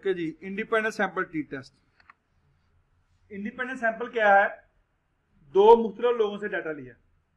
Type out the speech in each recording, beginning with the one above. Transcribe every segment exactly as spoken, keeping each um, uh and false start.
Okay जी, independent sample T test. Independent sample क्या है? दो मुख्तलिफ लोगों से डाटा लिया,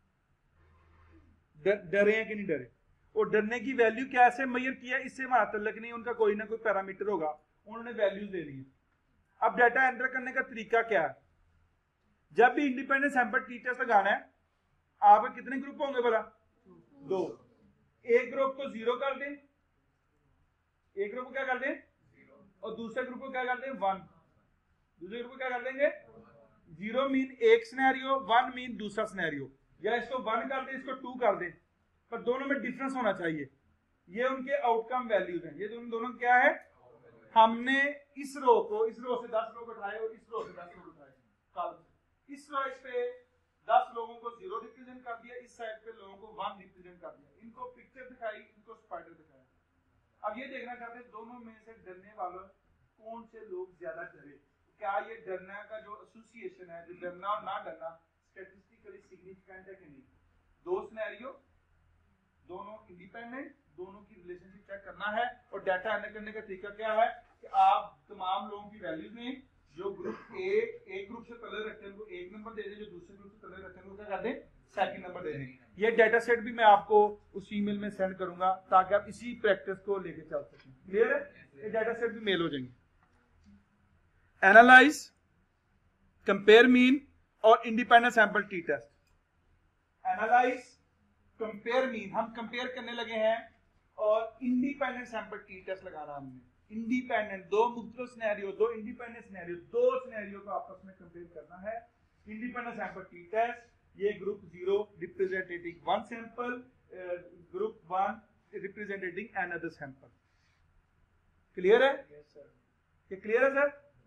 डरे हैं कि नहीं डरे, और डरने की वैल्यू कैसे मेजर किया इससे हमारा तल्लक नहीं, उनका कोई ना कोई पैरामीटर होगा, उन्होंने वैल्यूज दे दी है। अब डाटा एंटर करने का तरीका क्या है? जब भी इंडिपेंडेंट सैंपल टी टेस्ट लगाना है, आपके कितने ग्रुप होंगे भला? दो। एक ग्रुप को जीरो कर दें, एक ग्रुप को क्या कर दें, और दूसरे ग्रुप को क्या कर दें, वन। दूसरे ग्रुप को क्या कर देंगे, जीरो मीन एक सिनेरियो, वन मीन दूसरा सिनेरियो, या इसको वन कर दें, इसको टू कर दें, पर दोनों में डिफरेंस होना चाहिए। ये उनके आउटकम वैल्यूज हैं। ये दोनों दोनों क्या है? हमने इस रो को, इस रो से दस लोग उठाए और इस रो से दस लोग उठाए, कॉलम से। इस साइड पे दस लोगों को जीरो रिप्रेजेंट कर दिया, इस साइड पे लोगों को वन रिप्रेजेंट कर दिया। इनको पिक्चर दिखाई, इनको स्पाइडर दिखाया। अब ये देखना चाहते हैं दोनों में से डरने वालों कौन से लोग ज्यादा डरे। क्या ये डरना का जो एसोसिएशन है, जो डरना और ना डरना स्टैटिस्टिकली सिग्निफिकेंट है कि नहीं? दो सिनेरियो, दोनों इंडिपेंडेंट, दोनों की रिलेशनशिप चेक करना है। और डाटा एंटर करने का तरीका क्या है कि आप तमाम लोगों की वैल्यूज में, जो ग्रुप ए एक ग्रुप से कलर रखते हैं उनको एक नंबर दे दें, जो दूसरे ग्रुप से कलर रखते हैं उनको क्या कर दें, सेकंड नंबर दे दें। ये डाटा सेट भी मैं आपको उस ईमेल में सेंड करूंगा ताकि आप इसी प्रैक्टिस को लेके चल सकें। क्लियर है? ये डाटा सेट भी मेल हो जाएंगे। एनालाइज, कंपेयर मीन और independent sample T test. Analyze, compare mean, हम कंपेयर करने लगे हैं, और इंडिपेंडेंट सैंपल टी टेस्ट लगाना हमने। इंडिपेंडेंट, दो मुख्तलिफ सिनेरियो, दो इंडिपेंडेंट सिनेरियो, दो सिनेरियो को आपस में कंपेयर करना है। इंडिपेंडेंट सैंपल टी टेस्ट, ये group zero representing one sample, group one representing another sample. Clear है? Yes sir. ये क्लियर है सर?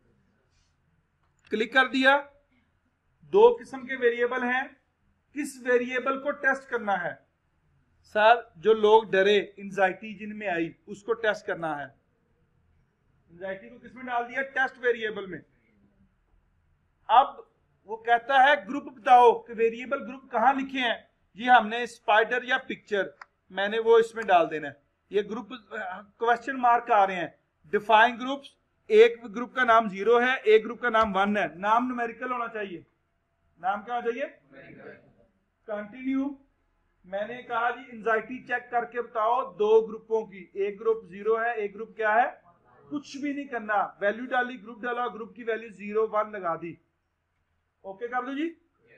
क्लिक कर दिया। दो किस्म के वेरिएबल हैं, किस वेरिएबल को टेस्ट करना है? सर जो लोग डरे, एंजाइटी जिनमें आई, उसको टेस्ट करना है। एंजाइटी को किसमें डाल दिया? टेस्ट वेरिएबल में। अब वो कहता है ग्रुप बताओ कि वेरिएबल ग्रुप कहां लिखे हैं। जी हमने स्पाइडर या पिक्चर, मैंने वो इसमें डाल देना है। ये ग्रुप क्वेश्चन मार्क आ रहे हैं। डिफाइन ग्रुप्स, एक ग्रुप का नाम जीरो है, एक ग्रुप का नाम वन है। नाम न्यूमेरिकल होना चाहिए। नाम क्या होना चाहिए? कंटिन्यू। मैंने कहा जी एंजाइटी चेक करके बताओ दो ग्रुपों की, एक ग्रुप जीरो है, एक ग्रुप क्या है, कुछ भी नहीं करना, वैल्यू डाली, ग्रुप डाला, ग्रुप की वैल्यू जीरो वन लगा दी। ओके कर दो जी।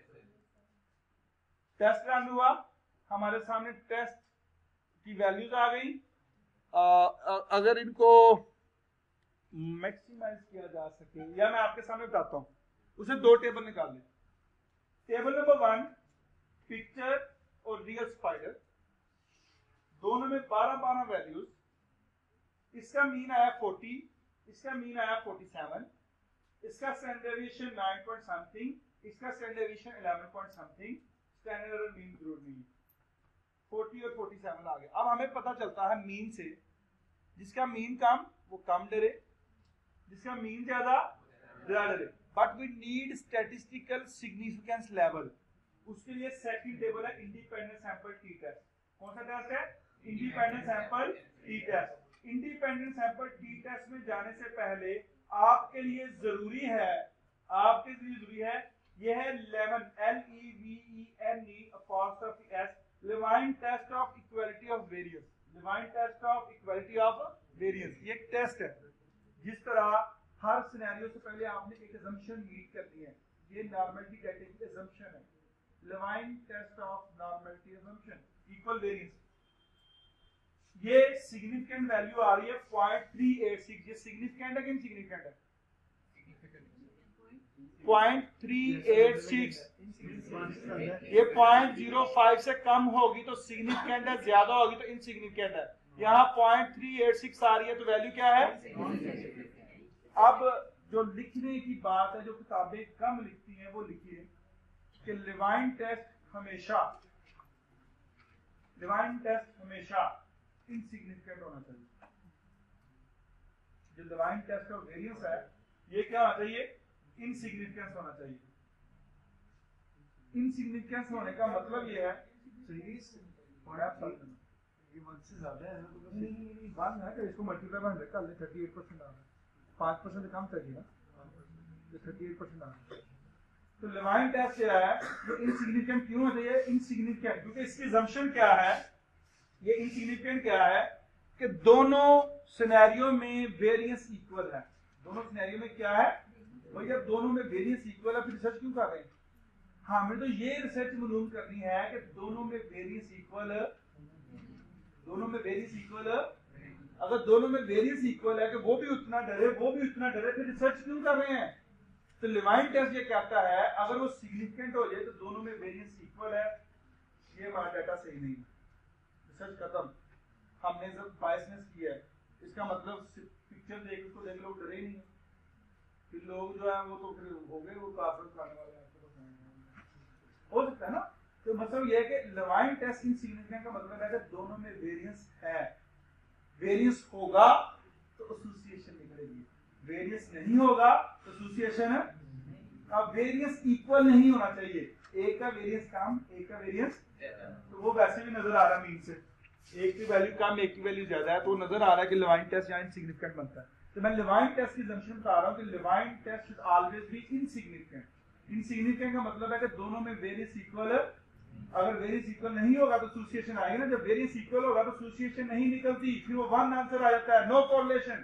टेस्ट रन हुआ, हमारे सामने टेस्ट की वैल्यूज आ गई। अगर इनको मैक्सिमाइज किया जा सके, या मैं आपके सामने बताता हूं, उसे दो टेबल निकाल लें। टेबल नंबर वन, पिक्चर और रियल स्पाइडर, दोनों में बारह बारह वैल्यूज। इसका मीन आया चालीस, इसका मीन आया सैंतालीस, इसका standard deviation nine point something, इसका standard deviation eleven point something, standard error mean जरूर नहीं। चालीस और सैंतालीस आ गए। अब हमें पता चलता है मीन से, जिसका मीन कम वो कम डरे, जिसका मीन ज्यादा ज्यादा डरे। But we need statistical significance level. उसके लिए सेकंड टेबल है इंडिपेंडेंट सैंपल टी टेस्ट। कौन सा टेस्ट है? Independent sample T test. Independent sample T test में जाने से पहले आपके लिए जरूरी है, आपके लिए जरूरी है, यह है Levene, L E V E N E apostrophe S, Levene test of equality of variance. Levene test of equality of variance, ये एक टेस्ट है। जिस तरह हर सिनेरियो से पहले आपने एक असम्पशन मीट करनी है, ये नॉर्मलिटी डाटा की असम्पशन है। Levene test of normality assumption equal variance, ये सिग्निफिकेंट वैल्यू आ रही है पॉइंट थ्री एट सिक्स। ये सिग्निफिकेंट है कि इनसिग्निफिकेंट है? Point three eight six. ये पॉइंट जीरो फाइव से कम होगी तो सिग्निफिकेंट है, ज्यादा होगी तो इनसिग्निफिकेंट है। यहाँ पॉइंट थ्री एट सिक्स आ रही है तो वैल्यू क्या है? अब जो लिखने की बात है, जो किताबें कम लिखती हैं वो लिखिए कि लेवाइन टेस्ट हमेशा, लेवाइन टेस्ट हमेशा इनसिग्निफिकेंट होना चाहिए। जो लेवाइन टेस्ट का वेरिएंस है ये क्या होना चाहिए? इनसिग्निफिकेंस होना चाहिए। इनसिग्निफिकेंस होने का मतलब ये है ये वन से ज्यादा है ना, तो नहीं नहीं वन है तो इसको मल्टीप्लाई में हंड्रेड कर ले, थर्टी एट परसेंट आ रहा है। पाँच परसेंट से कम चाहिए ना, थर्टी एट परसेंट आ गया। तो लेवाइन टेस्ट क्या है, ये इनसिग्निफिकेंट क्यों होता है? इनसिग्निफिकेंट क्योंकि इसकी assumption क्या है, ये इनसिग्निफिकेंट क्या है कि दोनों सिनेरियो में वेरिएंस इक्वल है। दोनों सिनेरियो में क्या है भाई, जब दोनों में वेरिएंस इक्वल है फिर रिसर्च क्यों कर रहे हैं? हाँ, हमें तो ये रिसर्च मालूम करनी है कि दोनों में वेरिएंस इक्वल, दोनों में वेरिएंस इक्वल, अगर दोनों में वेरिएंस इक्वल है कि वो भी उतना डरे वो भी उतना डरे, फिर रिसर्च क्यों कर रहे हैं? तो लेवाइन टेस्ट ये कहता है अगर वो सिग्निफिकेंट हो जाए तो दोनों में वेरिएंस इक्वल है, ये हमारा डाटा सही नहीं है, रिसर्च खत्म। हमने जब बायसनेस किया है, इसका मतलब पिक्चर देख उसको देख लोग डरे नहीं, फिर लोग जो है वो तो फिर हो गए वो काफिर खाने वाले हैं, हो सकता है ना। तो मतलब ये है कि लेवाइन टेस्ट इनसिग्निफिकेंट का मतलब है कि दोनों में वेरिएंस है, वेरिएंस होगा तो एसोसिएशन निकलेगी, वेरिएंस नहीं होगा तो एसोसिएशन, अब वेरिएंस इक्वल नहीं होना चाहिए, एक का वेरिएंस कम एक का वेरिएंस, तो वो वैसे भी नजर आ रहा है मीन से, एक की वैल्यू कम एक की वैल्यू ज्यादा है, तो वो नजर आ रहा है कि लेवाइन टेस्ट यहाँ इनसिग्निफिकेंट बनता है। तो मैं लेवाइन टेस्ट की assumption बता रहा हूँ कि Levene test should always be insignificant. Insignificant का मतलब है कि दोनों में वेरिएंस इक्वल है, अगर वेरिएंस इक्वल नहीं होगा तो एसोसिएशन आएगी ना, जब वेरिएंस इक्वल होगा तो एसोसिएशन नहीं निकलती, फिर वो वन आंसर आ जाता है, no correlation.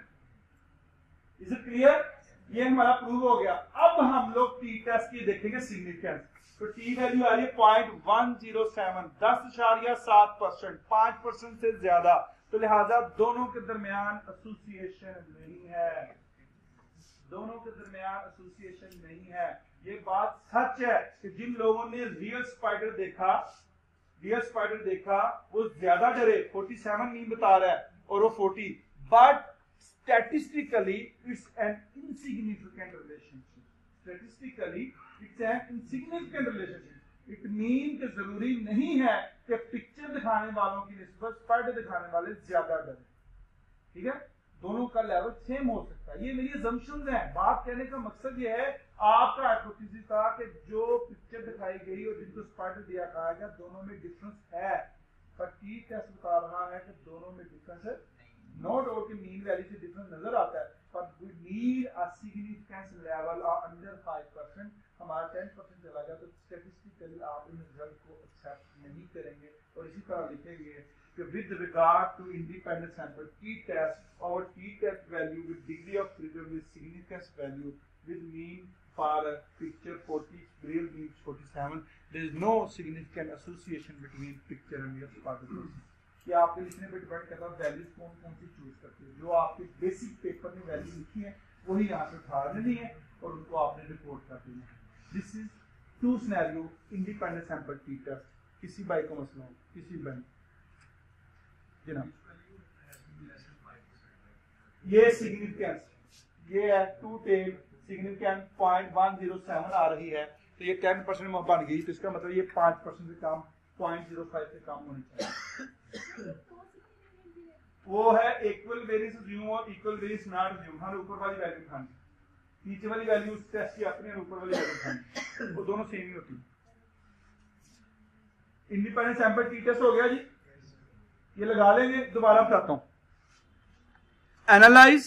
Is it clear? ये हमारा प्रूव हो गया। अब हम लोग टी टेस्ट की देखेंगे सिग्निफिकेंस। तो टी वैल्यू आ रही है पॉइंट वन जीरो सेवन, दस इशारिया सात परसेंट, पांच परसेंट से ज्यादा, तो लिहाजा दोनों के दरमियान एसोसिएशन नहीं है, दोनों के दरमियान एसोसिएशन नहीं है। ये बात सच है कि जिन लोगों ने रियल स्पाइडर देखा, रियल स्पाइडर देखा वो ज्यादा डरे, सैंतालीस मीन बता रहा है और वो चालीस, but statistically it's an insignificant relationship, statistically it's an insignificant relationship। it mean कि जरूरी नहीं है कि पिक्चर दिखाने वालों की निस्बत स्पाइडर दिखाने वाले ज्यादा डरे, ठीक है, दोनों का लेवल सेम हो सकता है। ये मेरी assumptions हैं, बात कहने का मकसद ये है, आपका हाइपोथेसिस था कि जो पिक्चर दिखाई गई और जिनको स्पाइडर दिया कहा गया दोनों में डिफरेंस है, पर टी टेस्ट बता रहा है कि दोनों में डिफरेंस है, नो डाउट कि मीन वैल्यू से डिफरेंस नजर आता है, but we need a significance level of under five percent। हमारा ten percent चला गया तो स्टैटिस्टिकली आप इन रिजल्ट को एक्सेप्ट नहीं करेंगे। और इसी तरह लिखेंगे कि with regard to independent sample t test, our t test value with degree of freedom with significance value with mean for a picture forty, real mean forty-seven, there is no significant association between picture and your particle। कि आपके लिखने पे depend करता है values कौन कौन सी choose करते हैं, जो आपके बेसिक पेपर में वैल्यू लिखी है वही यहाँ पे उठा लेनी है और उनको आपने रिपोर्ट कर देना है। This is two scenario independent sample T test, किसी बाई को मसला हो, किसी बाई जनाब, ये सिग्निफिकेंस ये है two tail significant point one zero seven आ रही है, तो ये टेन परसेंट में बन गई, तो इसका मतलब ये पांच परसेंट से कम, पॉइंट जीरो फाइव से कम होनी चाहिए। वो है इक्वल वेरिएंस अज्यूम और इक्वल वेरिएंस नॉट अज्यूम। हमें ऊपर वाली वैल्यू उठानी, नीचे वाली वैल्यू उस टेस्ट की अपनी और ऊपर वाली वैल्यू उठानी, वो दोनों सेम ही होती है। इंडिपेंडेंट सैंपल टी टेस्ट हो गया जी, ये लगा लेंगे, दोबारा बताता हूं। Analyze,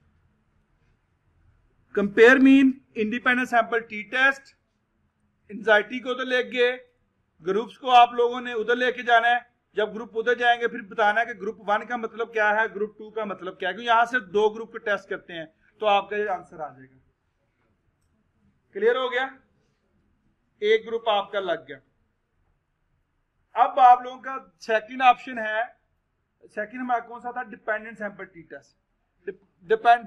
compare mean, independent sample T test, anxiety को तो ले गए, ग्रुप्स को आप लोगों ने उधर लेके जाना है, जब ग्रुप उधर जाएंगे फिर बताना है कि ग्रुप वन का मतलब क्या है, ग्रुप टू का मतलब क्या है, क्योंकि यहां से दो ग्रुप के टेस्ट करते हैं तो आपका ये आंसर आ जाएगा। क्लियर हो गया, एक ग्रुप आपका लग गया। अब आप लोगों का सेकंड ऑप्शन है, सेकंड हमारा कौन सा था, dependent sample T test, depend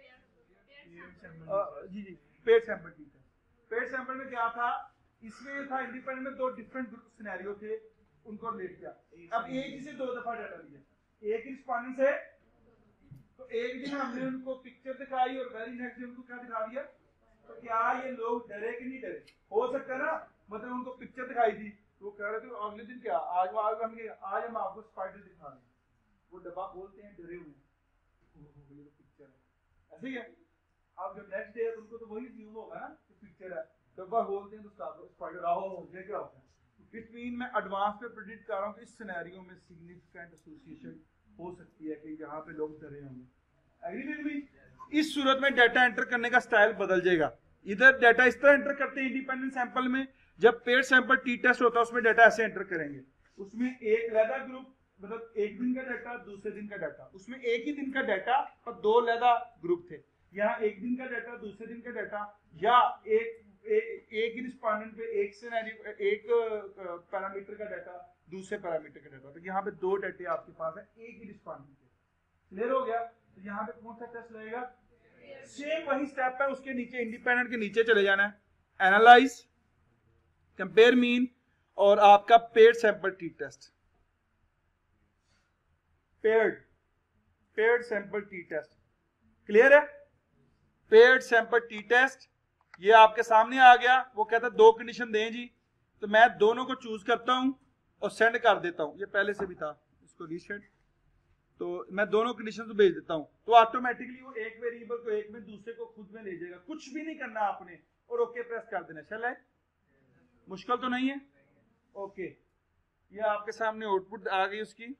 जी जी paired sample T test. Paired sample में क्या था, इसमें था इंडिपेंडेंट में दो डिफरेंट सिनेरियो थे, उनको रिलेट किया। अब एक ही से दो दफा डाटा लिया, एक ही रिस्पॉन्डेंट से, तो एक दिन हमने उनको पिक्चर दिखाई और वेरी नेक्स्ट दिन उनको क्या दिखा दिया, तो क्या ये लोग डरे कि नहीं डरे? हो सकता है ना, मतलब उनको पिक्चर दिखाई थी तो वो कह रहे थे अगले दिन क्या, आज आज हम आज हम आपको स्पाइडर दिखा रहे हैं, वो डब्बा खोलते हैं डरे हुए, ये तो पिक्चर है, ऐसे ही है। अब जब नेक्स्ट डे उनको तो वही ज्यूम होगा ना कि पिक्चर है, डब्बा खोलते हैं तो स्पाइडर आओ, ये क्या होता है। इट मीन मैं एडवांस पे प्रेडिक्ट कर रहा हूँ कि इस सिनेरियो में सिग्निफिकेंट एसोसिएशन हो सकती है कि यहाँ पे लोग डरे होंगे। Agree with me? इस सूरत में डाटा एंटर करने का स्टाइल बदल जाएगा। इधर डाटा इस तरह एंटर करते हैं इंडिपेंडेंट सैंपल में, जब पेड सैंपल टी टेस्ट होता है उसमें डाटा ऐसे एंटर करेंगे। उसमें एक लैदा ग्रुप, मतलब एक दिन का डाटा, दूसरे दिन का डाटा, उसमें एक ही दिन का डाटा और दो लैदा ग्रुप थे। यहाँ एक दिन का डाटा, दूसरे दिन का डाटा, या एक ए, एक ही रिस्पोंडेंट पे एक से एक पैरामीटर का डाटा, दूसरे पैरामीटर का डाटा। तो यहाँ पे दो डाटे आपके पास है एक ही रिस्पोंडेंट के। क्लियर हो गया? तो यहाँ पे कौन सा टेस्ट लगेगा? सेम वही स्टेप है, उसके नीचे इंडिपेंडेंट के नीचे चले जाना है, एनालाइज, कंपेयर मीन और आपका paired sample T test. Paired paired sample T test clear है? पेड सैंपल टी टेस्ट ये आपके सामने आ गया। वो कहता है दो कंडीशन दें जी, तो मैं दोनों को चूज करता हूं और सेंड कर देता हूं। ये पहले से भी था, इसको रीसेट, तो मैं दोनों कंडीशन तो भेज देता हूं, तो ऑटोमेटिकली वो एक वेरिएबल को एक में, दूसरे को खुद में ले जाएगा। कुछ भी नहीं करना आपने, और ओके प्रेस कर देना। चल है, मुश्किल तो नहीं है? ओके, ये आपके सामने आउटपुट आ गई उसकी।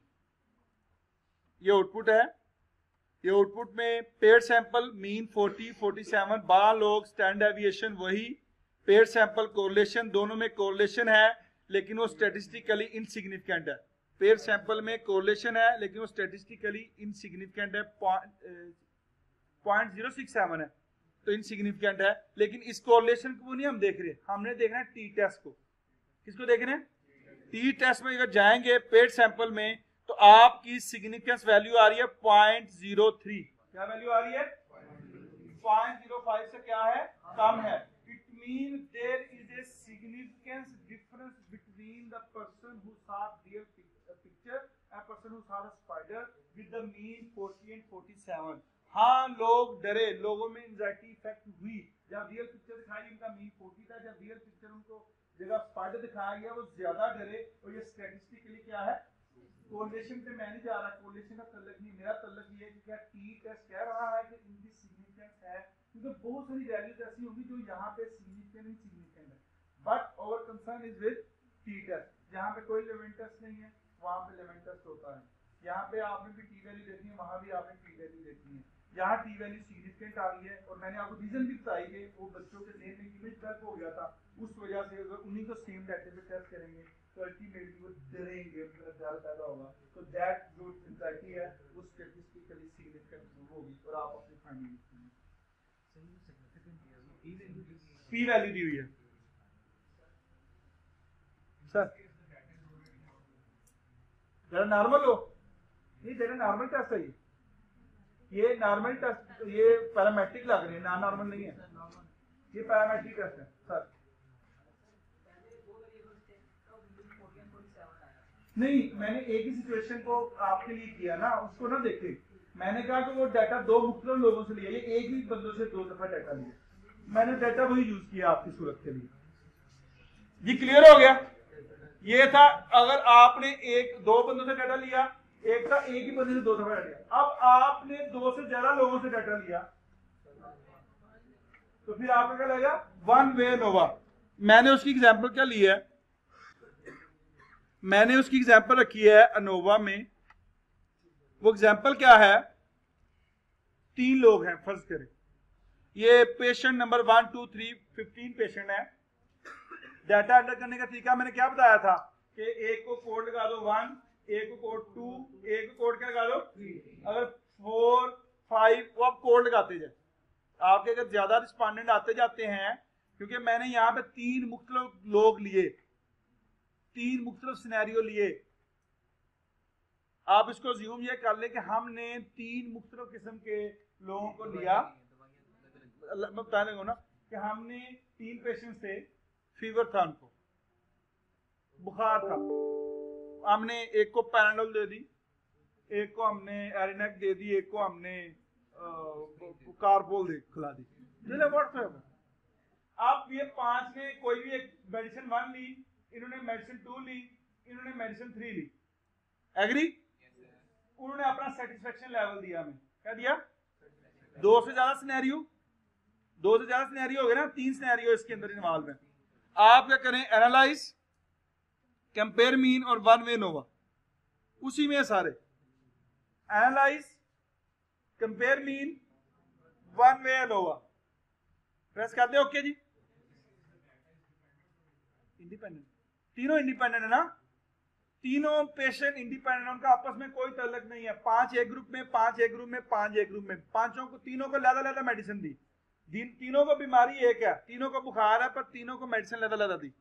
ये आउटपुट है। ये आउटपुट में पेड सैंपल मीन चालीस, सैंतालीस, बारह लोग, स्टैंड डेविएशन वही, पेड सैंपल कोरिलेशन, दोनों में कोरिलेशन है लेकिन वो स्टैटिस्टिकली इनसिग्निफिकेंट है। पेड सैंपल में कोरिलेशन है लेकिन वो स्टैटिस्टिकली इनसिग्निफिकेंट है, पॉइंट जीरो सिक्स सेवन है, तो इनसिग्निफिकेंट है। लेकिन इस कोरिलेशन को नहीं हम देख रहे, हमने देखना है टी टेस्ट को। किसको देख रहे हैं? टी टेस्ट में अगर जाएंगे पेड सैंपल में तो आपकी सिग्निफिकेंस वैल्यू आ रही है पॉइंट जीरो थ्री। क्या वैल्यू आ रही है? पॉइंट जीरो फाइव से क्या है? कम है। It mean there is a significance difference between the person who saw real picture and person who saw the spider with the mean forty and forty seven. हाँ, लोग डरे, लोगों में एंजाइटी इफेक्ट हुई जब रियल पिक्चर दिखाई, इनका mean forty था। जब रियल पिक्चर उनको जगह स्पाइडर दिखाया गया वो ज्यादा डरे। और ये स्टैटिस्टिकली क्या है? कोरिलेशन पे मैं नहीं जा रहा, कोरिलेशन का तल्लक नहीं, मेरा तल्लक ये है कि क्या टी टेस्ट कह रहा है कि इनकी सिग्निफिकेंस है, क्योंकि बहुत सारी वैल्यूज ऐसी होंगी जो यहाँ पे सिग्निफिकेंट नहीं सिग्निफिकेंट है। But our concern is with T test. जहाँ पे कोई लेवेंट टेस्ट नहीं है वहाँ पे लेवेंट टेस्ट होता है। यहाँ पे आपने भी टी वैल्यू देखनी है, वहाँ भी आपने टी वैल्यू देखनी है। यहाँ टी वैल्यू सिग्निफिकेंट आ गई है और मैंने आपको रीजन भी बताई कि वो बच्चों के ज़हन में इमेज डेवलप हो गया था, उस वजह से अगर उन्हीं को सेम डाटा पे टेस्ट करेंगे तो अल्टीमेटली वो डरेंगे, उनका डर पैदा होगा। तो दैट जो एंजाइटी है वो स्टैटिस्टिकली सिग्निफिकेंट होगी और आप अपनी फाइंडिंग पी वैल्यू दी हुई है सर। जरा नॉर्मल हो, नहीं जरा नॉर्मल टेस्ट है ये ये नॉर्मल टेस्ट, ये पैरामेट्रिक लग रही है, नॉन नॉर्मल नहीं है, ये पैरामेट्रिक टेस्ट है सर। नहीं, मैंने एक ही सिचुएशन को आपके लिए किया ना, उसको ना देखे। मैंने कहा कि वो डाटा दो मुख्तलिफ लोगों से लिया, ये एक ही बंदों से दो दफा डाटा लिया, मैंने डाटा वही यूज किया आपकी सूरत के लिए। ये क्लियर हो गया? ये था अगर आपने एक दो बंदों से डाटा लिया, एक था एक ही बंदे से दो दफा डाटा लिया। अब आपने दो से ज्यादा लोगों से डाटा लिया तो फिर आपका क्या लगेगा? One way ANOVA. मैंने उसकी एग्जांपल क्या ली है? मैंने उसकी एग्जांपल रखी है अनोवा में। वो एग्जांपल क्या है? तीन लोग हैं फर्ज करें, ये patient number one two three fifteen patient है। डाटा एंटर करने का तरीका मैंने क्या बताया था कि एक को कोड लगा दो वन, एक को कोड टू, एक को कोड क्या लगा दो थ्री। अगर फोर फाइव वो आप कोड लगाते जाए, आपके अगर ज्यादा रिस्पॉन्डेंट आते जाते हैं, क्योंकि मैंने यहाँ पे तीन मुख्तलिफ लोग लिए, तीन मुख्तलिफ सिनेरियो लिए। आप इसको ज्यूम ये कर ले कि हमने तीन मुख्तलिफ किस्म के लोगों को लिया। मैं बता रहा हूं ना कि हमने तीन पेशेंट थे, फीवर था, उनको बुखार था, हमने एक को पैराडोल दे दी, एक को हमने एरिनेक दे दी, एक को हमने कार्बोल दे खिला दी। अब ये पांच ने कोई भी एक मेडिसिन वन ली, इन्होंने मेडिसिन टू ली, इन्होंने मेडिसिन थ्री ली। एग्री? उन्होंने अपना सेटिस्फेक्शन लेवल दिया। हमें क्या दिया? दो से ज्यादा सिनेरियो, दो से ज्यादा सिनेरियो हो गए ना, तीन सिनेरियो इसके अंदर इन्वॉल्व है। आप क्या करें? एनालाइज, कंपेयर मीन और वन वे नोवा, उसी में सारे। Analyze, compare mean one way ANOVA, press कर दे, ओके जी। इंडिपेंडेंट, तीनों इंडिपेंडेंट है ना, तीनों पेशेंट इंडिपेंडेंट, उनका आपस में कोई ताल्लुक नहीं है। पांच एक ग्रुप में, पांच एक ग्रुप में, पांच एक ग्रुप में, पांचों को, तीनों को लदा लदा मेडिसिन दी, तीनों को बीमारी एक है, तीनों को बुखार है, पर तीनों को मेडिसिन लदा लदा दी।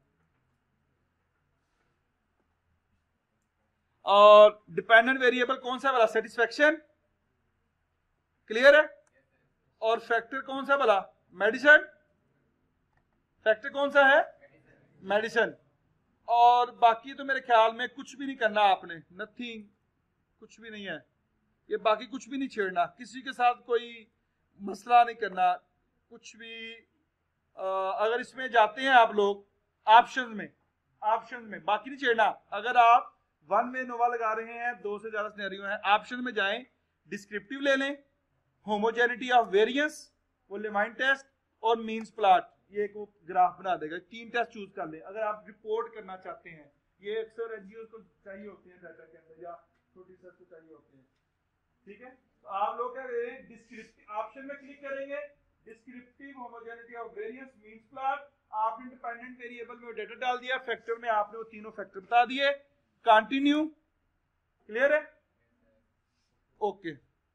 और डिपेंडेंट वेरिएबल कौन सा वाला, सेटिस्फेक्शन, क्लियर है। और फैक्टर कौन सा वाला, मेडिसिन, फैक्टर कौन सा है, मेडिसिन। और बाकी तो मेरे ख्याल में कुछ भी नहीं करना आपने, नथिंग, कुछ भी नहीं है, ये बाकी कुछ भी नहीं छेड़ना, किसी के साथ कोई मसला नहीं करना, कुछ भी। आ, अगर इसमें जाते हैं आप लोग ऑप्शन में, ऑप्शन में बाकी नहीं छेड़ना। अगर आप वन में नोवा लगा रहे हैं, दो से ज्यादा सिनेरियो हैं, ऑप्शन में जाएं, डिस्क्रिप्टिव ले लें, होमोजेनिटी ऑफ वेरिएंस, वो लेवाइन टेस्ट और मीन्स प्लॉट, ये एक ग्राफ बना देगा। तीन टेस्ट चूज कर लें अगर आप रिपोर्ट करना चाहते हैं। ये अक्सर एनजीओ को चाहिए होते हैं डाटा के अंदर, या छोटी सर्च को चाहिए होते हैं, ठीक है। तो आप लोग क्या करेंगे, डिस्क्रिप्टिव ऑप्शन में क्लिक करेंगे, descriptive, homogeneity of variance, means plot, आपने डिपेंडेंट वेरिएबल में डेटा डाल दिया, फैक्टर में आपने वो तीनों फैक्टर बता दिए, कंटिन्यू, क्लियर है, ओके।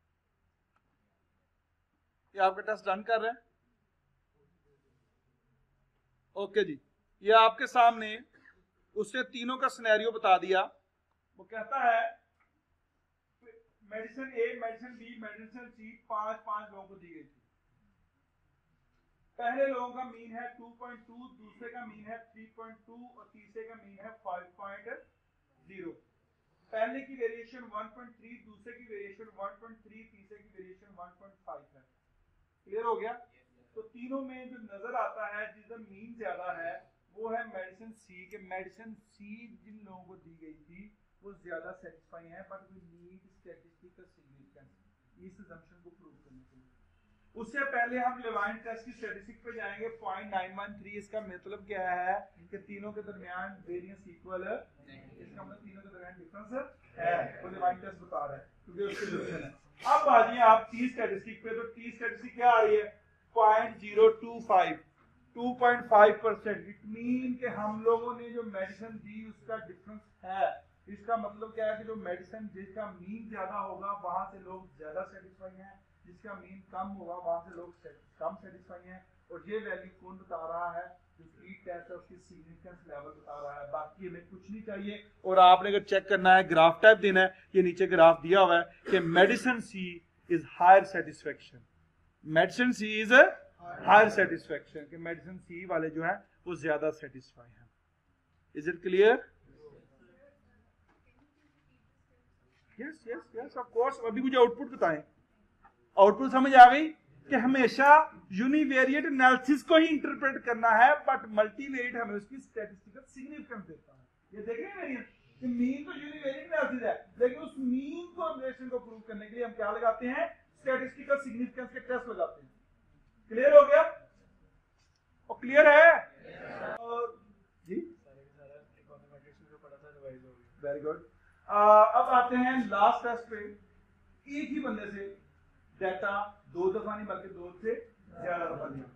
ये आपका टेस्ट रन कर रहा है, ओके जी। ये आपके सामने उसने तीनों का सिनेरियो बता दिया। वो कहता है medicine A, medicine B, medicine C, पांच पांच लोगों को दी गई थी। पहले लोगों का मीन है टू पॉइंट टू, दूसरे का मीन है थ्री पॉइंट टू और तीसरे का मीन है फाइव पॉइंट जीरो। पहले की वेरिएशन वन पॉइंट थ्री, दूसरे की वेरिएशन वन पॉइंट थ्री, तीसरे की वेरिएशन वन पॉइंट फाइव है। क्लियर हो गया। तो तीनों में जो नजर आता है जिसका मीन ज्यादा है वो है मेडिसिन सी, के मेडिसिन सी जिन लोगों को दी गई थी वो ज्यादा सेटिस्फाई है, but we need statistical significance इस असम्पशन को प्रूव करने के लिए। उससे पहले हम लेवाइन टेस्ट की स्टैटिस्टिक पे जाएंगे, पॉइंट नाइन वन थ्री। इसका मतलब क्या है कि तीनों के दरमियान वेरिएंस इक्वल है, इसका मतलब तीनों के दरमियान डिफरेंस है, वो लेवाइन टेस्ट बता रहा है क्योंकि उसके डिफरेंस है। अब आ जाइए आप टी स्टैटिस्टिक पे, तो टी स्टैटिस्टिक क्या आ रही है, point zero two five, two point five percent. It mean कि हम लोगों ने जो मेडिसिन दी उसका डिफरेंस है। इसका मतलब क्या है कि जो मेडिसिन जिसका मीन ज्यादा होगा वहां से लोग ज्यादा सेटिस्फाई हैं, जिसका मीन कम होगा वहां से लोग कम सेटिस्फाई हैं। और ये वैल्यू कौन बता रहा है, जो टी टेस्ट है उसकी सिग्निफिकेंस लेवल बता रहा है, बाकी हमें कुछ नहीं चाहिए। और आपने अगर चेक करना है, ग्राफ टाइप देना है, ये नीचे ग्राफ दिया हुआ है कि medicine C is higher satisfaction, medicine C is higher satisfaction, कि मेडिसिन सी वाले जो है वो ज्यादा सेटिस्फाई हैं। Is it clear? Yes yes yes of course. अभी मुझे आउटपुट बताएं, आउटपुट समझ आ गई कि हमेशा यूनिवेरिएट एनालिसिस को ही इंटरप्रेट करना है, बट मल्टीवेरिएट हमें उसकी स्टैटिस्टिकल सिग्निफिकेंस देता है। ये देख रहे हैं वेरिएंट कि मीन तो यूनिवेरिएट एनालिसिस है, लेकिन उस मीन को रिलेशन को प्रूव करने के लिए हम क्या लगाते हैं, स्टैटिस्टिकल सिग्निफिकेंस के टेस्ट लगाते हैं। क्लियर हो गया? और क्लियर है? yes, और जी वेरी गुड। अब आते हैं लास्ट टेस्ट पे। एक ही बंदे से डेटा दो दफा नहीं बल्कि दो से ज्यादा दफा लिया।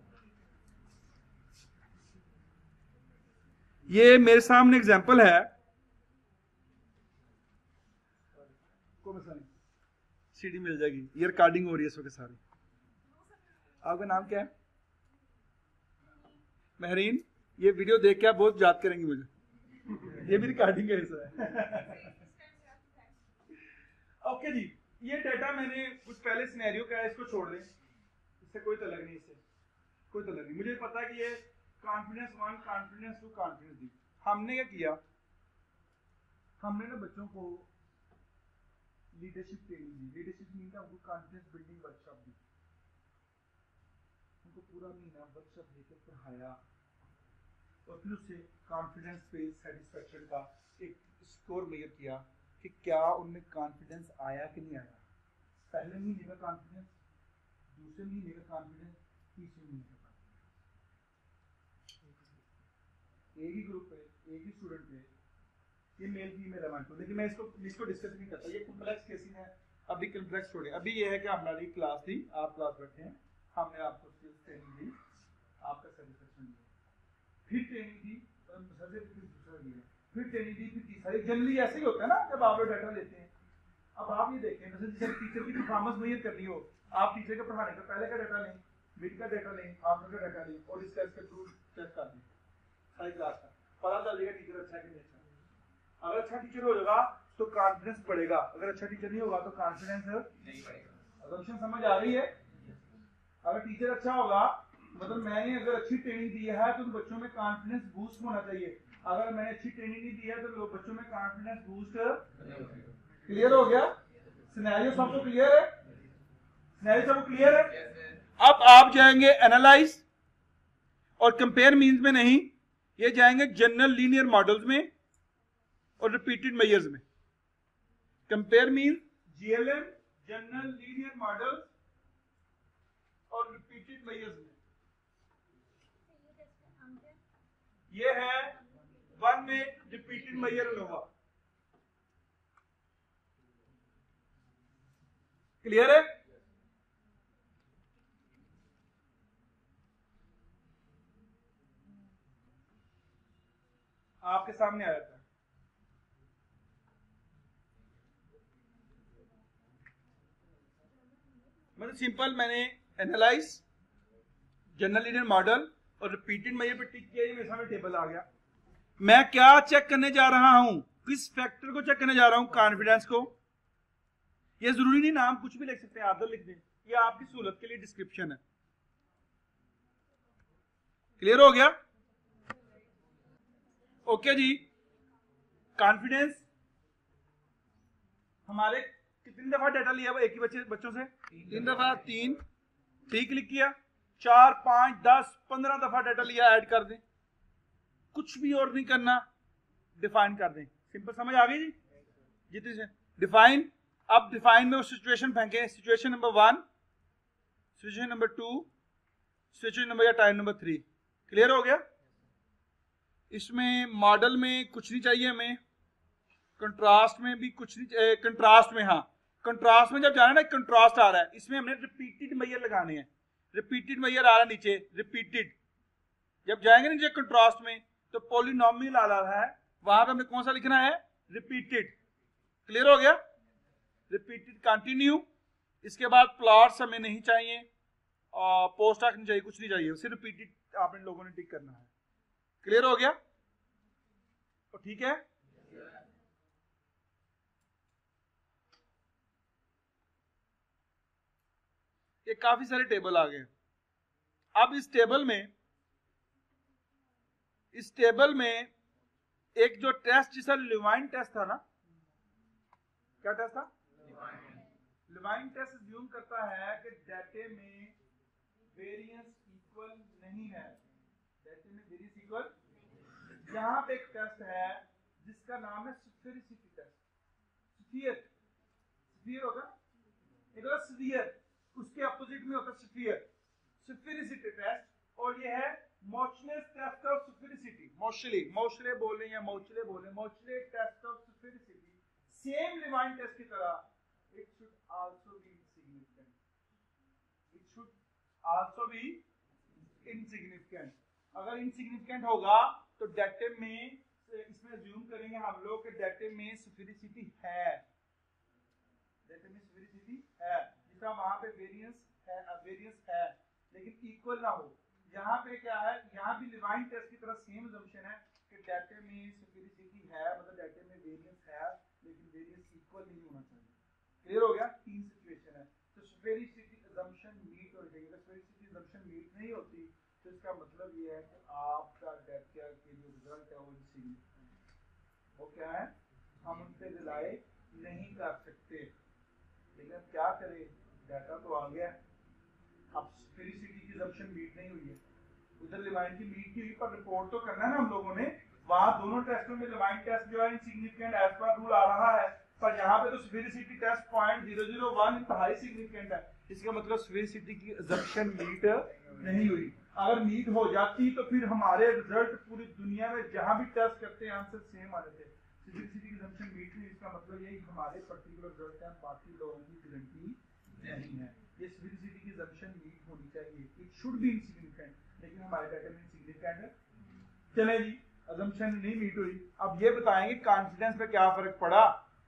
ये मेरे सामने एग्जांपल है, सीडी मिल जाएगी, ये रिकॉर्डिंग हो रही है इस वक्त सारी। आपका नाम क्या है? महरीन। ये वीडियो देख के आप बहुत याद करेंगे मुझे, ये भी रिकॉर्डिंग है इसमें। ओके जी, ये डेटा मैंने कुछ पहले सिनेरियो का है, इसको छोड़ लें, इससे कोई तलक नहीं, इससे कोई तलक नहीं। मुझे पता है कि ये confidence one, confidence two, confidence दी। हमने क्या किया, हमने ना बच्चों को लीडरशिप ट्रेनिंग दी। लीडरशिप मीन का उनको कॉन्फिडेंस बिल्डिंग वर्कशॉप दी, उनको पूरा महीना वर्कशॉप लेकर पढ़ाया और फिर उससे कॉन्फिडेंस पे सेटिस्फेक्शन का एक स्कोर मेजर किया कि क्या उनमें कॉन्फिडेंस आया कि नहीं आया। पहले महीने का कॉन्फिडेंस, दूसरे महीने का कॉन्फिडेंस, तीसरे महीने का कॉन्फिडेंस। एक ही ग्रुप पे, एक ही स्टूडेंट पे, ये मेल फीमेल है, लेकिन मैं इसको इसको डिस्कस नहीं करता, ये कॉम्प्लेक्स केसेस है, अभी कॉन्ट्रैक्ट छोड़े, अभी ये है कि हमारी क्लास थी, आप क्लास बैठे हैं, हमने आपको ट्रेनिंग दी, आपका सेटिस्फेक्शन दिया, फिर ट्रेनिंग दी, फिर ट्रेनिंग दी, फिर तीसरा। जनरली ऐसे ही होता है ना जब आप लोग डाटा लेते हैं। अब आप ये देखें, जैसे टीचर की परफॉर्मेंस मेजर करनी हो, आप टीचर के पढ़ाने का पहले का डाटा लें, मिड का डाटा लें, आफ्टर का डाटा लें और इसका इसका थ्रू चेक कर दें सारी क्लास का, पता चल जाएगा टीचर अच्छा है कि नहीं अच्छा। अगर अच्छा टीचर हो जाएगा तो कॉन्फिडेंस बढ़ेगा, अगर अच्छा टीचर नहीं होगा तो कॉन्फिडेंस नहीं बढ़ेगा। असम्पशन समझ आ रही है? अगर टीचर अच्छा होगा मतलब मैंने अगर अच्छी ट्रेनिंग दी है तो बच्चों में कॉन्फिडेंस बूस्ट होना चाहिए, अगर मैंने अच्छी ट्रेनिंग नहीं दी है तो बच्चों में कॉन्फिडेंस बूस्ट। क्लियर हो गया? सिनेरियो सबको क्लियर है? सिनेरियो सबको क्लियर है? अब आप जाएंगे एनालाइज और कंपेयर मींस में नहीं, ये जाएंगे जनरल लीनियर मॉडल्स में और रिपीटेड मेजर्स में। Compare means GLM, general linear models और रिपीटेड मेजर्स में। ये है वन में रिपीटेड मेजर अनोवा। क्लियर है? आपके सामने आया था, मतलब सिंपल मैंने एनालाइज, जनरल लीनियर मॉडल और रिपीटेड मेजर पे टिक किया, ये मेरे सामने टेबल आ गया। मैं क्या चेक करने जा रहा हूं? किस फैक्टर को चेक करने जा रहा हूं? कॉन्फिडेंस को। ये जरूरी नहीं नाम कुछ भी लिख सकते हैं, आदर लिख दें, ये आपकी सहूलत के लिए डिस्क्रिप्शन है। क्लियर हो गया? ओके जी। कॉन्फिडेंस हमारे कितनी दफा डाटा लिया वो एक ही बच्चे बच्चों से? तीन दफा। तीन ठीक लिख किया। चार, पांच, दस, पंद्रह दफा डाटा लिया, ऐड कर दें, कुछ भी और नहीं करना, डिफाइन कर दें। सिंपल समझ आ गई जी? जितनी से डिफाइन। अब डिफाइन में वो सिचुएशन फेंके, situation number one, situation number two, situation number या टाइम नंबर थ्री। क्लियर हो गया? इसमें मॉडल में कुछ नहीं चाहिए हमें, कंट्रास्ट में भी कुछ नहीं, कंट्रास्ट में हाँ, कंट्रास्ट में जब जाना ना कंट्रास्ट आ रहा है, इसमें हमने रिपीटेड मेजर लगाने हैं। रिपीटेड मेजर आ रहा है नीचे, रिपीटेड। जब जाएंगे नीचे कंट्रास्ट में तो पॉलिनोमियल आ रहा है, वहां पे हमने कौन सा लिखना है? रिपीटेड। क्लियर हो गया? Repeated continue. इसके बाद प्लॉट्स हमें नहीं चाहिए और पोस्ट नहीं चाहिए, कुछ नहीं चाहिए, सिर्फ रिपीटेड आपने लोगों ने टिक करना है। क्लियर हो गया? तो ठीक है। ये काफी सारे टेबल आ गए। अब इस टेबल में इस टेबल में एक जो टेस्ट जिसका लिवाइन टेस्ट था ना, क्या टेस्ट था? लिवाइन टेस्ट अज्यूम करता है कि डाटे में वेरिएंस इक्वल नहीं है, डाटे में वेरिएंस इक्वल। यहां पे एक टेस्ट है जिसका नाम है स्फेरिसिटी टेस्ट। स्फीयर, स्फीयर होगा, एक होगा स्फीयर, उसके अपोजिट में होता है स्फीयर, स्फेरिसिटी टेस्ट। और ये है Mauchly's test of sphericity. Mauchly Mauchly बोले या मोचले बोले, Mauchly test of sphericity same Levene test की तरह it should also be insignificant, it should also be insignificant. अगर इनसिग्निफिकेंट होगा तो डाटे में, इसमें अज्यूम करेंगे हम लोग कि डाटे में स्फेरिसिटी है, डाटे में स्फेरिसिटी है, जिसका वहां पे वेरिएंस है, वेरिएंस है लेकिन इक्वल ना हो। यहाँ पे क्या है, यहाँ भी लिवाइन टेस्ट की तरह सेम अजम्पशन है कि डाटे में स्फेरिसिटी है, मतलब डाटे में वेरिएंस है लेकिन वेरिएंस इक्वल नहीं होना चाहिए। क्लियर हो गया? तीन सिचुएशन है। तो स्फेरिसिटी अजम्पशन मीट होनी चाहिए। अगर स्फेरिसिटी अजम्पशन मीट नहीं होती तो इसका मतलब ये है कि आपका डाटा के जो रिजल्ट है वो इनसिग्निफिकेंट। वो क्या है? हम उन पे रिलाय नहीं कर सकते। लेकिन अब क्या करें, डाटा तो आ गया, अब स्फेरिसिटी की अजम्पशन मीट नहीं हुई है, उधर लिवाइन की मीट की हुई, पर रिपोर्ट तो करना है ना हम लोगों ने। वहां दोनों टेस्टों में लिवाइन टेस्ट जो है इनसिग्निफिकेंट एज पर रूल आ रहा है, पर यहाँ पे तो sphericity test point zero zero one इंतहाई सिग्निफिकेंट है। इसका मतलब स्फेरिसिटी की अजम्पशन मीट नहीं हुई। अगर मीट हो जाती तो फिर हमारे रिजल्ट पूरी दुनिया में जहां भी टेस्ट करते हैं आंसर सेम आ जाते। स्फेरिसिटी की assumption मीट हुई, इसका मतलब ये हमारे पर्टिकुलर रिजल्ट है, बाकी लोगों की गारंटी नहीं है। ये स्फेरिसिटी की assumption मीट होनी चाहिए, इट शुड बी इनसिग्निफिकेंट, लेकिन हमारे डाटा में इनसिग्निफिकेंट है। चले जी, assumption नहीं मीट हुई, अब ये बताएंगे कॉन्फिडेंस पे क्या फर्क पड़ा।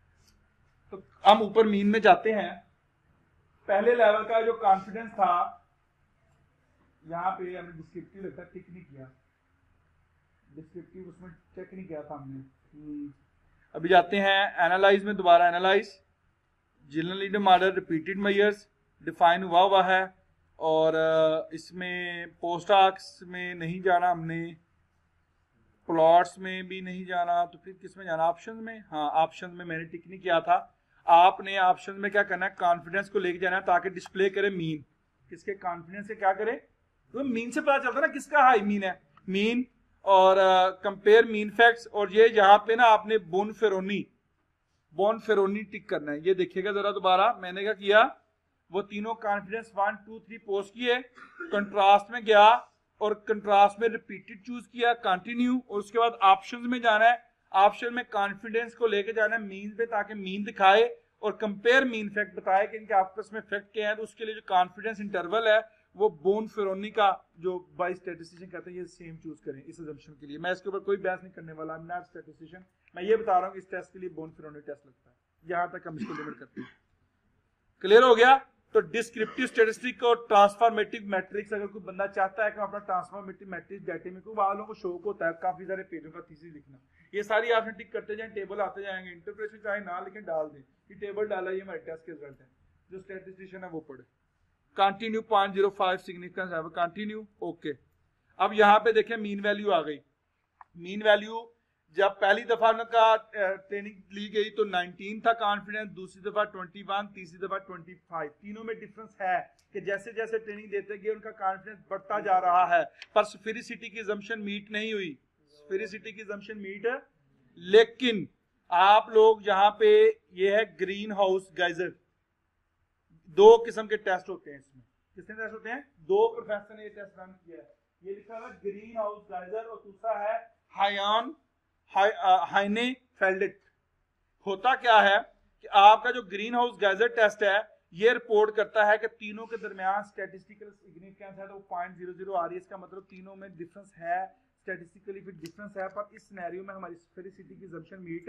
तो हम ऊपर मीन में जाते हैं। पहले लेवल का जो कॉन्फिडेंस था, यहाँ पे हमने डिस्क्रिप्टिव लिखा, टिक नहीं किया, डिस्क्रिप्टिव उसमें चेक नहीं किया था हमने। अभी जाते हैं एनालाइज में, दोबारा analyze, general linear model, repeated measures define हुआ हुआ है, और इसमें पोस्ट आर्क्स में नहीं जाना हमने, प्लॉट्स में भी नहीं जाना, तो फिर किस में जाना, ऑप्शन में। हाँ, ऑप्शन में मैंने टिक नहीं किया था। आपने ऑप्शन में क्या करना है, कॉन्फिडेंस को लेके जाना है ताकि डिस्प्ले करे मीन, किसके कॉन्फिडेंस से क्या करे, तो मीन से पता चलता है ना किसका हाई मीन है, मीन, और कंपेयर मीन फैक्ट्स। और ये यहाँ पे ना आपने Bonferroni, Bonferroni tick करना है। ये देखिएगा जरा दोबारा, मैंने क्या किया, वो तीनों confidence one two three post किए, कंट्रास्ट में गया और कंट्रास्ट में रिपीटेड चूज किया, कंटिन्यू, और उसके बाद ऑप्शंस में जाना है, ऑप्शन में कॉन्फिडेंस को लेके जाना है मीन पे ताकि मीन दिखाए और कंपेयर मीन फैक्ट बताए कि इनके आपस में फैक्ट क्या है। तो उसके लिए जो कॉन्फिडेंस इंटरवल है वो बोन फेरोनी का जो बाय स्टैटिस्टिशियन कहते हैं, ये सेम चूज करें इस असम्पशन के लिए। मैं इसके ऊपर कोई बहस नहीं करने वाला, आई एम नॉट स्टैटिस्टिशियन, मैं ये बता रहा हूँ कि इस टेस्ट के लिए बोन फेरोनी टेस्ट लगता है, यहां तक हम इसको लिमिट करते हैं। क्लियर हो गया। तो डिस्क्रिप्टिव स्टैटिस्टिक और ट्रांसफॉर्मेटिव मैट्रिक्स, अगर कोई बंदा चाहता है कि अपना ट्रांसफॉर्मेटिव मैट्रिक्स डाटा में, कोई वालों को शौक होता है काफी सारे पेजों का थीसिस लिखना, ये सारी आपने टिक करते जाए, टेबल आते जाएंगे, इंटरप्रेशन चाहे ना लेकिन डाल दें कि टेबल डाला, ये हमारे टेस्ट के रिजल्ट है, जो स्टैटिस्टिशियन है वो पढ़े। Continue point zero five significance है, कंटिन्यू, ओके। अब यहाँ पे देखें मीन वैल्यू आ गई। मीन वैल्यू जब पहली दफा उनका ट्रेनिंग ली गई तो नाइनटीन था कॉन्फिडेंस, दूसरी दफा ट्वेंटी वन, तीसरी दफा ट्वेंटी फाइव। तीनों में डिफरेंस है कि जैसे जैसे ट्रेनिंग देते गए उनका कॉन्फिडेंस बढ़ता जा रहा है, पर स्फेरिसिटी की assumption मीट नहीं हुई, स्फेरिसिटी की assumption मीट। लेकिन आप लोग यहाँ पे, ये है ग्रीन हाउस गैजेट, दो किस्म के टेस्ट होते हैं इसमें। कितने टेस्ट होते हैं, दो प्रोफेसर ने ये टेस्ट रन किया है, ये लिखा हुआ ग्रीन हाउस गैजेट और दूसरा है हायन हाइने फेल्डेट। होता क्या है कि आपका जो ग्रीन हाउस गैजेट टेस्ट है ये रिपोर्ट करता है कि तीनों के दरमियान स्टैटिस्टिकल सिग्निफिकेंस है तो पॉइंट जीरो जीरो आ रही है, इसका मतलब तीनों में डिफरेंस है, स्टैटिस्टिकली फिर डिफरेंस है। पर इस सिनेरियो में हमारी स्फेरिसिटी की assumption मीट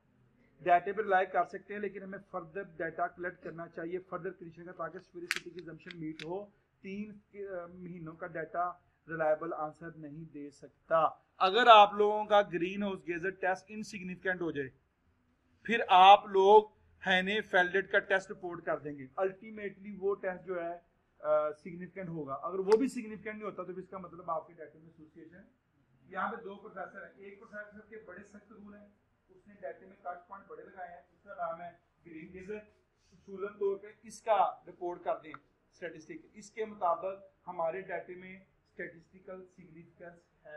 डाटा पर रिलाई कर सकते हैं, लेकिन हमें फर्दर डाटा कलेक्ट करना चाहिए, फर्दर कंडीशन का, ताकि स्फेरिसिटी की assumption मीट हो। तीन महीनों का डाटा रिलायबल आंसर नहीं दे सकता। अगर आप लोगों का ग्रीन हाउस गैजेट टेस्ट इनसिग्निफिकेंट हो जाए, फिर आप लोग हैने फेल्डेट का टेस्ट रिपोर्ट कर देंगे, अल्टीमेटली वो टेस्ट जो है सिग्निफिकेंट uh, होगा। अगर वो भी सिग्निफिकेंट नहीं होता तो इसका मतलब आपके डाटा में एसोसिएशन। यहाँ पे दो प्रोफेसर हैं, एक प्रोफेसर के बड़े सख्त रूल हैं, उसने डाटा में कट पॉइंट बड़े लगाए हैं, उसका नाम है ग्रीन गैजेट। उसूलन तौर पे इसका रिपोर्ट कर दें स्टैटिस्टिक, इसके मुताबिक हमारे डाटा में स्टैटिस्टिकल सिग्निफिकेंस है।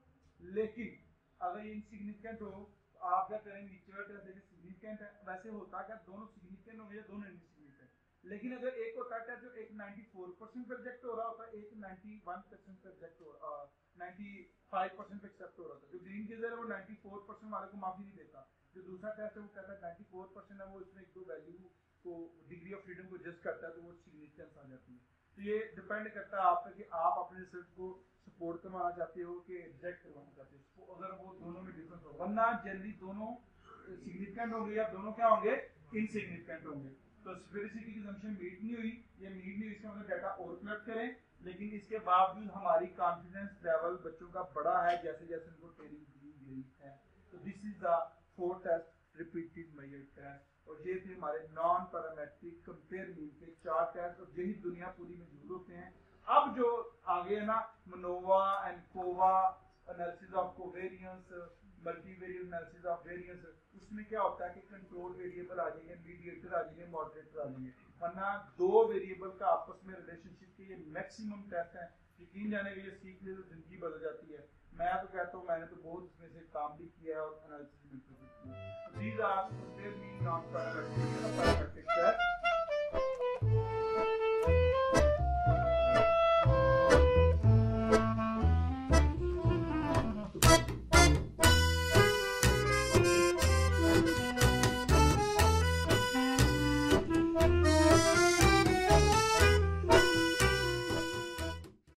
लेकिन अगर ये इनसिग्निफिकेंट हो तो आप क्या करेंगे, नीचे वाला टेस्ट देखें सिग्निफिकेंट है, वैसे होता है क्या दोनों सिग्निफिकेंट होंगे या दोनों इनसिग्निफिकेंट। लेकिन अगर एक होता है जो एक चौरानवे परसेंट पे रिजेक्ट हो रहा होता है, एक इक्यानवे परसेंट पे रिजेक्ट हो रहा है, पचानवे परसेंट पे एक्सेप्ट हो रहा था। जो ग्रीन गैजेट है वो चौरानवे परसेंट वाले को माफी नहीं देता, जो दूसरा टेस्ट है वो कहता है चौरानवे परसेंट है, वो इसमें एक दो वैल्यू को डिग्री ऑफ फ्रीडम को एडजस्ट करता है तो वो सिग्निफिकेंस आ जाती है। तो ये डिपेंड करता है आप पे कि आप अपने रिसर्च को सपोर्ट करवाना चाहते हो कि रिजेक्ट करवाना चाहते हो। तो अगर वो दोनों में डिफरेंस हो, वरना जनरली दोनों सिग्निफिकेंट होंगे या दोनों क्या होंगे, इनसिग्निफिकेंट होंगे। तो स्फेरिसिटी की assumption मीट नहीं हुई, ये मीट नहीं हुई, इसका मतलब डाटा और कलेक्ट करें, लेकिन इसके बावजूद हमारी कॉन्फिडेंस लेवल बच्चों का बड़ा है जैसे जैसे उनको ट्रेनिंग दी गई है। तो this is the four test repeated measure test, और ये थे हमारे नॉन पैरामेट्रिक कंपेयर मीन के चार टेस्ट, और यही दुनिया पूरी में यूज होते हैं। अब जो आगे है ना मनोवा एंड कोवा analysis of covariance, multivariate analysis of variance, उसमें क्या होता है कि कंट्रोल वेरिएबल आ जाएंगे, मीडिएटर आ जाएंगे, मॉडरेटर आ जाएंगे, वरना दो वेरिएबल का आपस में रिलेशनशिप के ये मैक्सिमम टेस्ट हैं। यकीन जाने के लिए सीख ले तो जिंदगी बदल जाती है। मैं तो कहता हूँ मैंने तो बहुत इसमें से काम भी किया है और एनालिसिस भी किया है। These are compare mean non-parametric